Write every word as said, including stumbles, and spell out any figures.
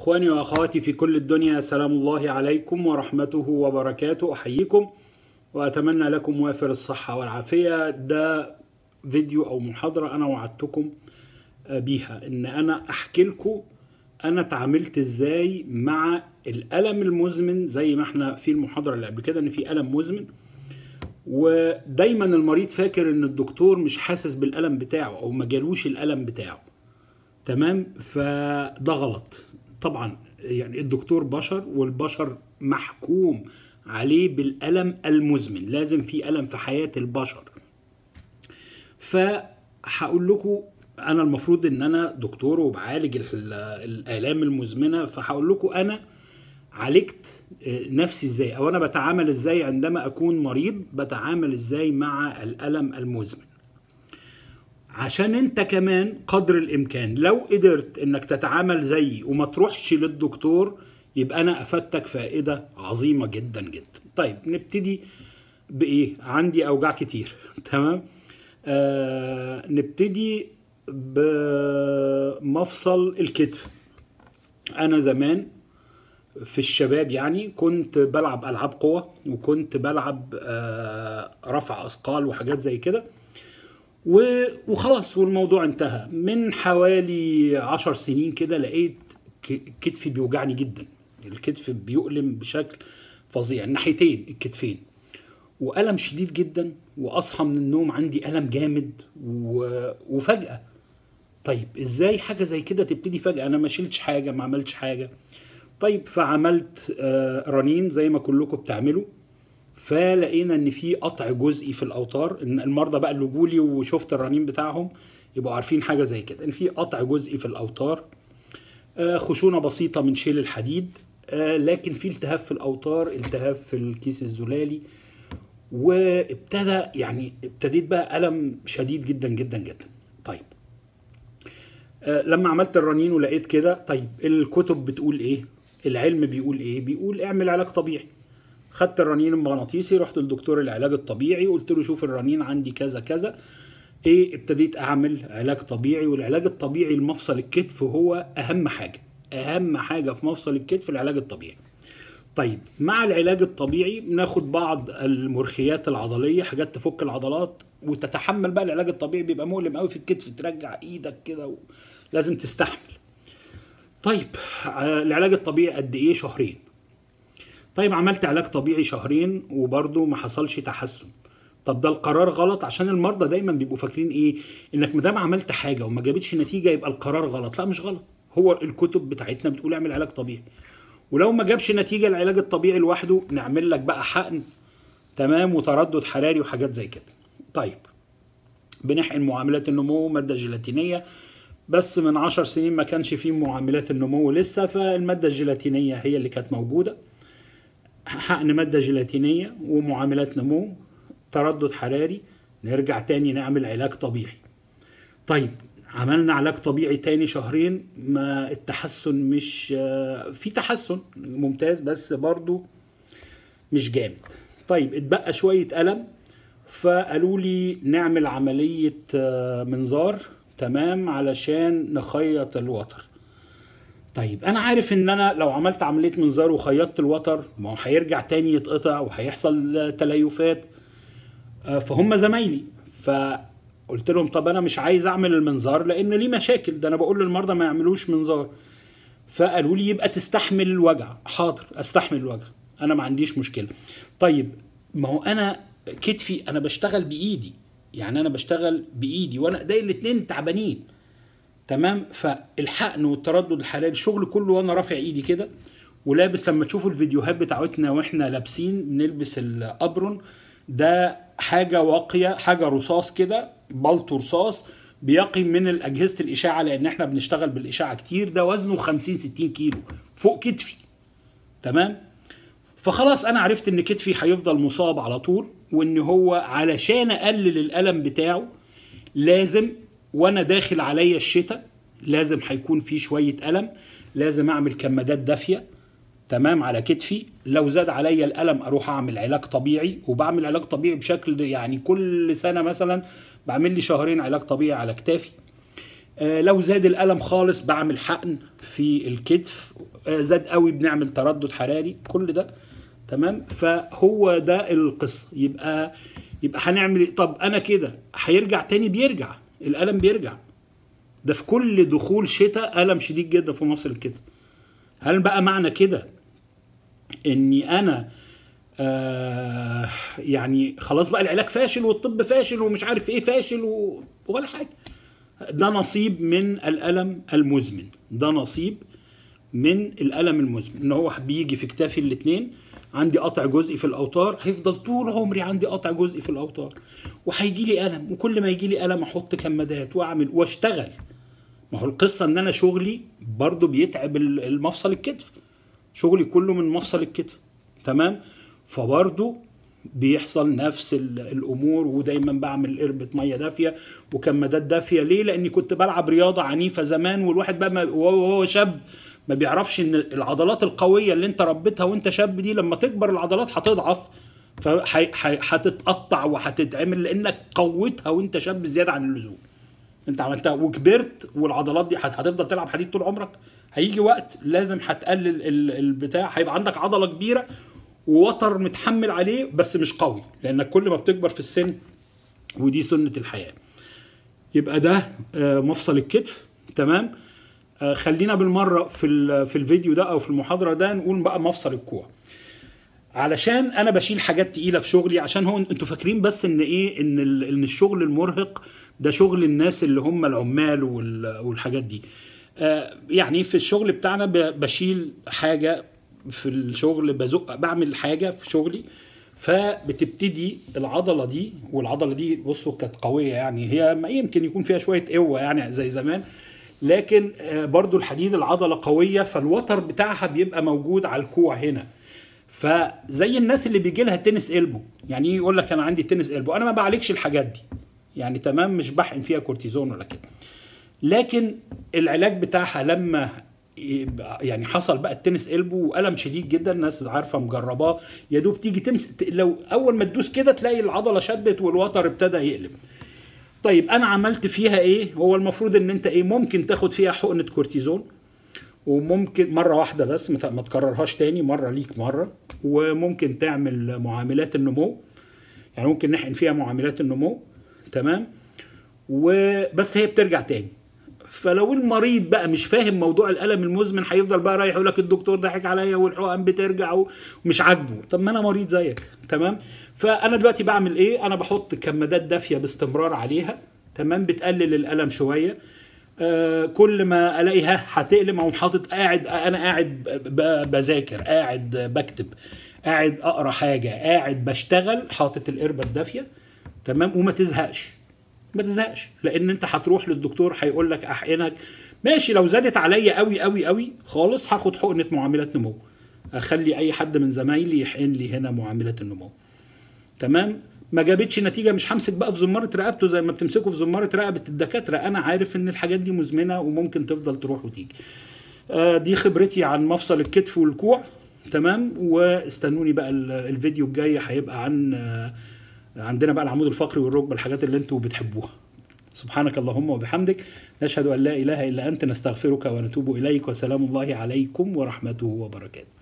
اخواني واخواتي في كل الدنيا، سلام الله عليكم ورحمته وبركاته. احييكم واتمنى لكم وافر الصحة والعافية. ده فيديو او محاضرة انا وعدتكم بيها ان انا احكي لكم انا اتعاملت ازاي مع الالم المزمن. زي ما احنا في المحاضرة اللي قبل كده ان في الم مزمن، ودايما المريض فاكر ان الدكتور مش حاسس بالالم بتاعه او ما جالوش الالم بتاعه. تمام، فده غلط طبعا. يعني الدكتور بشر، والبشر محكوم عليه بالألم المزمن، لازم في ألم في حياة البشر. فهقول لكم أنا المفروض إن أنا دكتور وبعالج الآلام المزمنة، فهقول لكم أنا عالجت نفسي إزاي، أو أنا بتعامل إزاي عندما أكون مريض، بتعامل إزاي مع الألم المزمن، عشان انت كمان قدر الامكان لو قدرت انك تتعامل زيي وما تروحش للدكتور يبقى انا افدتك فائدة عظيمة جدا جدا. طيب نبتدي بايه؟ عندي اوجاع كتير. تمام، آه نبتدي بمفصل الكتف. انا زمان في الشباب يعني كنت بلعب العاب قوة، وكنت بلعب آه رفع اثقال وحاجات زي كده، وخلاص والموضوع انتهى. من حوالي عشر سنين كده لقيت كتفي بيوجعني جدا، الكتف بيؤلم بشكل فظيع، الناحيتين الكتفين، وألم شديد جدا، وأصحى من النوم عندي ألم جامد وفجأة. طيب ازاي حاجة زي كده تبتدي فجأة؟ أنا ما شلتش حاجة، ما عملتش حاجة. طيب فعملت رنين زي ما كلكم بتعملوا، فلقينا ان في قطع جزئي في الاوتار. ان المرضى بقى اللي جولي وشفت الرنين بتاعهم يبقوا عارفين حاجه زي كده، ان في قطع جزئي في الاوتار، آه خشونه بسيطه من شيل الحديد، آه لكن في التهاب في الاوتار، التهاب في الكيس الزلالي، وابتدى يعني ابتديت بقى الم شديد جدا جدا جدا. طيب آه لما عملت الرنين ولقيت كده، طيب الكتب بتقول ايه؟ العلم بيقول ايه؟ بيقول اعمل علاج طبيعي. خدت الرنين المغناطيسي، رحت للدكتور العلاج الطبيعي، قلت له شوف الرنين عندي كذا كذا، ايه ابتديت اعمل علاج طبيعي. والعلاج الطبيعي لمفصل الكتف هو اهم حاجه، اهم حاجه في مفصل الكتف العلاج الطبيعي. طيب مع العلاج الطبيعي بناخد بعض المرخيات العضليه، حاجات تفك العضلات وتتحمل. بقى العلاج الطبيعي بيبقى مؤلم قوي في الكتف، ترجع ايدك كده ولازم تستحمل. طيب العلاج الطبيعي قد ايه؟ شهرين. طيب عملت علاج طبيعي شهرين وبرضه ما حصلش تحسن. طب ده القرار غلط، عشان المرضى دايما بيبقوا فاكرين ايه؟ انك ما دام عملت حاجه وما جابتش نتيجه يبقى القرار غلط. لا مش غلط، هو الكتب بتاعتنا بتقول اعمل علاج طبيعي، ولو ما جابش نتيجه العلاج الطبيعي لوحده نعمل لك بقى حقن، تمام، وتردد حراري وحاجات زي كده. طيب بنحقن معاملات النمو، ماده جيلاتينيه، بس من عشر سنين ما كانش فيه معاملات النمو لسه، فالماده الجيلاتينيه هي اللي كانت موجوده. حقن مادة جيلاتينية ومعاملات نمو، تردد حراري، نرجع تاني نعمل علاج طبيعي. طيب عملنا علاج طبيعي تاني شهرين، ما التحسن مش في تحسن ممتاز بس برضو مش جامد. طيب اتبقى شوية ألم، فقالوا لي نعمل عملية منظار، تمام، علشان نخيط الوتر. طيب انا عارف ان انا لو عملت عمليه منظار وخيطت الوتر ما هو هيرجع تاني يتقطع وهيحصل تليفات. فهم زمايلي، فقلت لهم طب انا مش عايز اعمل المنظار لان ليه مشاكل، ده انا بقول للمرضى ما يعملوش منظار. فقالوا لي يبقى تستحمل الوجع. حاضر استحمل الوجع، انا ما عنديش مشكله. طيب ما هو انا كتفي انا بشتغل بايدي، يعني انا بشتغل بايدي وانا ايدي الاتنين تعبانين، تمام. فالحقن والتردد الحراري الشغل كله وانا رافع ايدي كده ولابس. لما تشوفوا الفيديوهات بتاعتنا واحنا لابسين بنلبس الابرون ده، حاجه واقيه، حاجه رصاص كده، بلطو رصاص بيقي من الاجهزه الاشعه، لان احنا بنشتغل بالاشعه كتير. ده وزنه خمسين ستين كيلو فوق كتفي، تمام. فخلاص انا عرفت ان كتفي هيفضل مصاب على طول، وان هو علشان اقلل الالم بتاعه لازم وانا داخل عليا الشتاء لازم هيكون في شويه الم، لازم اعمل كمادات دافيه، تمام، على كتفي. لو زاد عليا الالم اروح اعمل علاج طبيعي، وبعمل علاج طبيعي بشكل يعني كل سنه مثلا بعمل لي شهرين علاج طبيعي على كتافي. آه لو زاد الالم خالص بعمل حقن في الكتف آه زاد قوي بنعمل تردد حراري، كل ده تمام. فهو ده القصه. يبقى يبقى هنعمل ايه؟ طب انا كده هيرجع تاني؟ بيرجع الالم، بيرجع ده في كل دخول شتاء الم شديد جدا في مفصل الكتف. هل بقى معنى كده اني انا آه يعني خلاص بقى العلاج فاشل والطب فاشل ومش عارف ايه فاشل و... ولا حاجه؟ ده نصيب من الالم المزمن، ده نصيب من الالم المزمن، ان هو بيجي في كتافي الاثنين، عندي قطع جزئي في الاوتار، هيفضل طول عمري عندي قطع جزئي في الاوتار، وهيجي لي الم، وكل ما يجي لي الم احط كمادات واعمل واشتغل. ما هو القصه ان انا شغلي برضو بيتعب المفصل الكتف، شغلي كله من مفصل الكتف تمام. فبرضو بيحصل نفس الامور، ودايما بعمل قربة ميه دافيه وكمادات دافيه. ليه؟ لاني كنت بلعب رياضه عنيفه زمان، والواحد بقى وهو شاب ما بيعرفش ان العضلات القويه اللي انت ربيتها وانت شاب دي لما تكبر العضلات هتضعف، فهتتقطع وهتتعمل لانك قوتها وانت شاب زياده عن اللزوم. انت عملتها وكبرت، والعضلات دي هتفضل تلعب حديد طول عمرك. هيجي وقت لازم هتقلل البتاع، هيبقى عندك عضله كبيره ووتر متحمل عليه بس مش قوي، لانك كل ما بتكبر في السن، ودي سنه الحياه. يبقى ده مفصل الكتف تمام. خلينا بالمره في في الفيديو ده او في المحاضره ده نقول بقى مفصل الكوع، علشان انا بشيل حاجات تقيله في شغلي. عشان هو انتوا فاكرين بس ان ايه، ان ان الشغل المرهق ده شغل الناس اللي هم العمال والحاجات دي. آه يعني في الشغل بتاعنا بشيل حاجه في الشغل، بزق بعمل حاجه في شغلي، فبتبتدي العضله دي، والعضله دي بصوا كانت قويه، يعني هي ما يمكن يكون فيها شويه قوه يعني زي زمان، لكن آه برضو الحديد العضله قويه، فالوتر بتاعها بيبقى موجود على الكوع هنا. فزي الناس اللي بيجي لها تنس قلبه، يعني ايه يقول لك انا عندي تنس قلبه، انا ما بعالجش الحاجات دي يعني تمام، مش بحقن فيها كورتيزون ولا كده، لكن العلاج بتاعها لما يعني حصل بقى التنس قلبه والم شديد جدا، الناس عارفه مجرباه، يا دوب تيجي تمسك لو اول ما تدوس كده تلاقي العضله شدت والوتر ابتدى يقلب. طيب انا عملت فيها ايه؟ هو المفروض ان انت ايه، ممكن تاخد فيها حقنه كورتيزون، وممكن مره واحده بس ما تكررهاش تاني، مره ليك مره. وممكن تعمل معاملات النمو، يعني ممكن نحقن فيها معاملات النمو تمام، وبس هي بترجع تاني. فلو المريض بقى مش فاهم موضوع الالم المزمن، هيفضل بقى رايح يقول لك الدكتور ضحك عليا والحقن بترجع ومش عاجبه. طب ما انا مريض زيك تمام. فانا دلوقتي بعمل ايه؟ انا بحط كمادات دافيه باستمرار عليها تمام، بتقلل الالم شويه. آه كل ما الاقيها هتقلم اقوم حاطط، قاعد انا قاعد بذاكر، قاعد بكتب، قاعد اقرا حاجه، قاعد بشتغل، حاطط القربه الدافيه تمام. وما تزهقش، ما تزهقش، لان انت هتروح للدكتور هيقول لك احقنك ماشي. لو زادت عليا قوي قوي قوي خالص هاخد حقنه معاملات نمو، اخلي اي حد من زمايلي يحقن لي هنا معاملات النمو تمام. ما جابتش نتيجه، مش همسك بقى في زماره رقبته زي ما بتمسكوا في زماره رقبه الدكاتره. انا عارف ان الحاجات دي مزمنه وممكن تفضل تروح وتيجي. آه دي خبرتي عن مفصل الكتف والكوع تمام. واستنوني بقى الفيديو الجاي هيبقى عن آه عندنا بقى العمود الفقري والركبه، الحاجات اللي انتوا بتحبوها. سبحانك اللهم وبحمدك، نشهد ان لا اله الا انت، نستغفرك ونتوب اليك، وسلام الله عليكم ورحمته وبركاته.